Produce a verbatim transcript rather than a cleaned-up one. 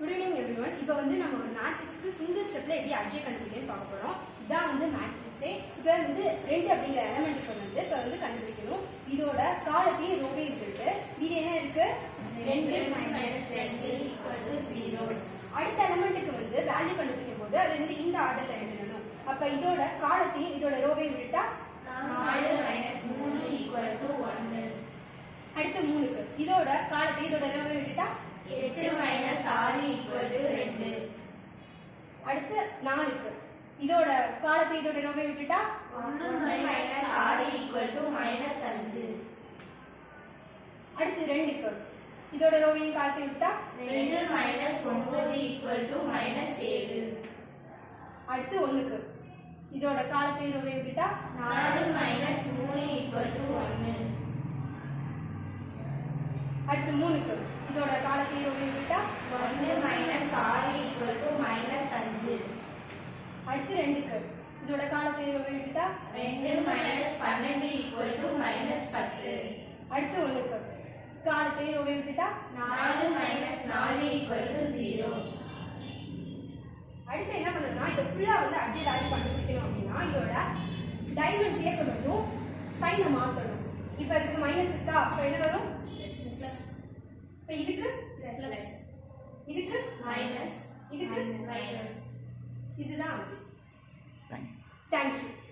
Good evening everyone. இப்போ வந்து நம்ம ஒரு மேட்ரிக்ஸ்க்கு சிங்கிள் ஸ்டெப்ல எப்படி அட்ஜை கண்டுபிடிக்கணும்னு பார்க்க போறோம். இதான் வந்து மேட்ரிக்ஸ். இப்போ வந்து ரெண்டு அப்படிங்கிற எலிமெண்ட் வந்து இப்போ வந்து கண்டுபிடிக்கணும். இதோட காலத்தையும் ரோவையும் விட்டுட்டு இது என்ன இருக்கு ரெண்டு மைனஸ் ரெண்டு ஈக்குவல் டு ஜீரோ. அடுத்த எலிமெண்ட்டுக்கு வந்து வேல்யூ கண்டுபிடிக்கும் போது அது வந்து இந்த ஆர்டர்ல எழுதணும். அப்ப இதோட காலத்தையும் இதோட ரோவையும் விட்டுட்டா நாலு மைனஸ் மூணு ஈக்குவல் டு ஒன்று. அடுத்து மூணுக்கு இதோட காலத்தையும் இதோட ரோவையும் விட்டுட்டா எட்டு மைனஸ் ஆறு ஈக்குவல் டு ரெண்டு. அடுத்து நாலுக்கு இதோட காலத்தை இதோட ரோவை விட்டுட்டா ஒன்று மைனஸ் ஆறு ஈக்குவல் டு மைனஸ் அஞ்சு. அடுத்து ரெண்டுக்கு இதோட ரோவையும் காலத்தை விட்டா ரெண்டு மைனஸ் ஒன்பது ஈக்குவல் டு மைனஸ் ஏழு. அடுத்து ஒண்ணுக்கு இதோட காலத்தை ரோவை விட்டுட்டா நாலு மைனஸ் மூணு ஈக்குவல் டு ஒன்று. அடுத்து மூணுக்கு இதோட காலத்தை ரோவை விட்டா ஒன்று மைனஸ் ஆறு ஈக்குவல் டு மைனஸ் அஞ்சு. அடுத்து ரெண்டுக்கு இதோட காலத்தை ரோவை விட்டுட்டா ரெண்டு மைனஸ் பன்னெண்டு ஈக்குவல் டு மைனஸ் பத்து. அடுத்து ஒண்ணுக்கு காலத்தை ரோவை விட்டுட்டா நாலு மைனஸ் நாலு ஈக்குவல் டு ஜீரோ. அடுத்து என்ன பண்ணணும்னா இதை ஃபுல்லா வந்து அட்ஜெக்ட் ஆகி கண்டுபிடிக்கணும் அப்படின்னா இதோட டைமண்ட் ஷேப் மட்டும் சைனை மாத்தணும். இப்ப இதுக்கு மைனஸ் இருக்கா அப்ப என்ன வரும் இப்ப இதுக்கு பிளஸ், இதுக்கு மைனஸ், இதுக்கு மைனஸ். இதுதான் அட்ஜெக்ட். தேங்க்யூ.